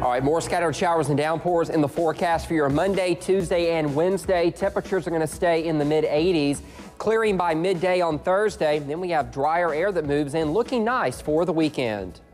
All right, more scattered showers and downpours in the forecast for your Monday, Tuesday, and Wednesday. Temperatures are going to stay in the mid-80s, clearing by midday on Thursday. Then we have drier air that moves in, looking nice for the weekend.